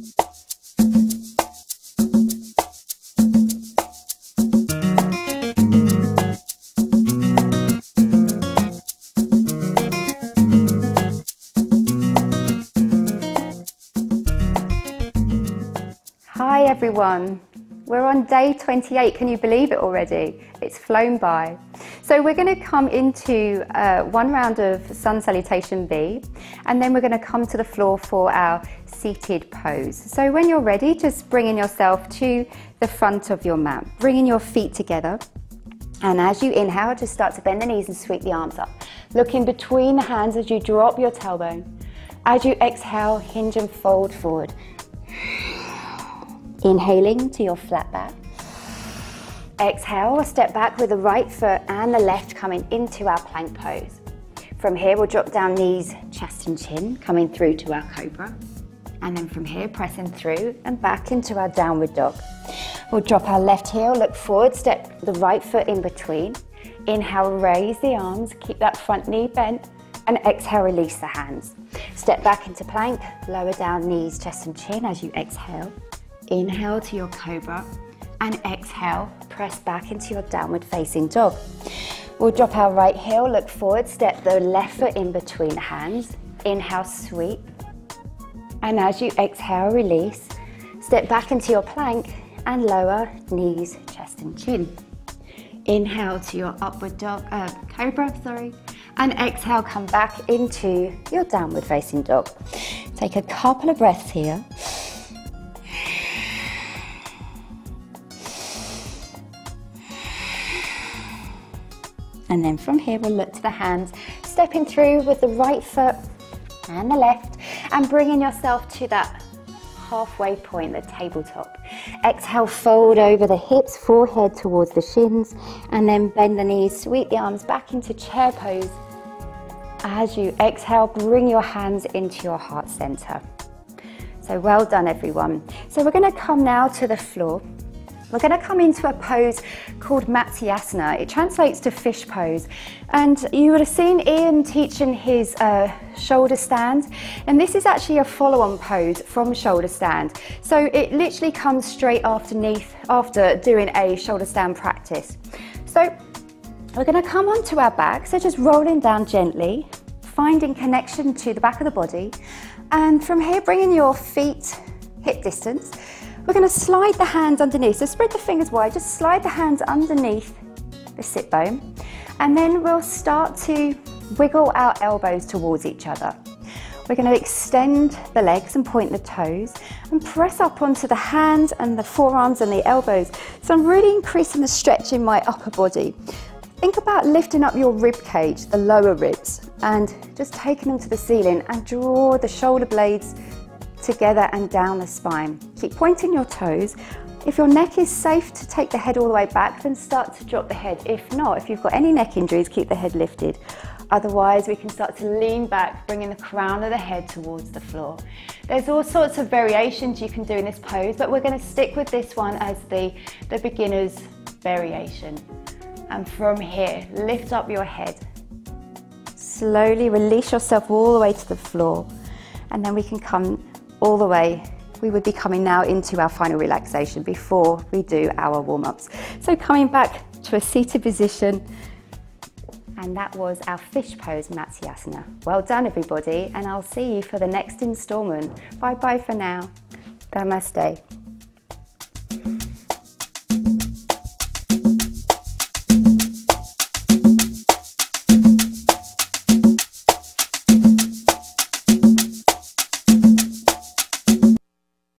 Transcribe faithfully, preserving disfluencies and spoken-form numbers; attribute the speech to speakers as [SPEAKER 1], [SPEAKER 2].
[SPEAKER 1] Hi everyone, we're on day twenty-eight, can you believe it already? It's flown by. So we're going to come into uh, one round of sun salutation B, and then we're going to come to the floor for our seated pose. So when you're ready, just bringing yourself to the front of your mat, bringing your feet together, and as you inhale, just start to bend the knees and sweep the arms up. Look in between the hands as you drop your tailbone. As you exhale, hinge and fold forward. Inhaling to your flat back. Exhale, step back with the right foot and the left coming into our plank pose. From here, we'll drop down knees, chest and chin, coming through to our cobra. And then from here, pressing through and back into our downward dog. We'll drop our left heel, look forward, step the right foot in between. Inhale, raise the arms, keep that front knee bent, and exhale, release the hands. Step back into plank, lower down knees, chest and chin as you exhale. Inhale to your cobra and exhale, press back into your downward facing dog. We'll drop our right heel, look forward, step the left foot in between hands. Inhale, sweep. And as you exhale, release. Step back into your plank and lower knees, chest and chin. Inhale to your upward dog, uh, cobra, sorry. And exhale, come back into your downward facing dog. Take a couple of breaths here. And then from here, we'll look to the hands, stepping through with the right foot and the left, and bringing yourself to that halfway point, the tabletop. Exhale, fold over the hips, forehead towards the shins, and then bend the knees, sweep the arms back into chair pose. As you exhale, bring your hands into your heart center. So well done, everyone. So we're gonna come now to the floor. We're going to come into a pose called Matsyasana. It translates to fish pose. And you would have seen Ian teaching his uh, shoulder stand. And this is actually a follow-on pose from shoulder stand. So it literally comes straight underneath after doing a shoulder stand practice. So we're going to come onto our back. So just rolling down gently, finding connection to the back of the body. And from here, bringing your feet hip distance. We're going to slide the hands underneath, so spread the fingers wide, just slide the hands underneath the sit bone, and then we'll start to wiggle our elbows towards each other. We're going to extend the legs and point the toes and press up onto the hands and the forearms and the elbows. So I'm really increasing the stretch in my upper body. Think about lifting up your rib cage, the lower ribs, and just taking them to the ceiling and draw the shoulder blades together and down the spine. Keep pointing your toes. If your neck is safe to take the head all the way back, then start to drop the head. If not, if you've got any neck injuries, keep the head lifted. Otherwise, we can start to lean back, bringing the crown of the head towards the floor. There's all sorts of variations you can do in this pose, but we're going to stick with this one as the, the beginner's variation. And from here, lift up your head. Slowly release yourself all the way to the floor, and then we can come all the way. We would be coming now into our final relaxation before we do our warm-ups. So coming back to a seated position, and that was our fish pose Matsyasana. Well done, everybody, and I'll see you for the next installment. Bye bye for now. Namaste.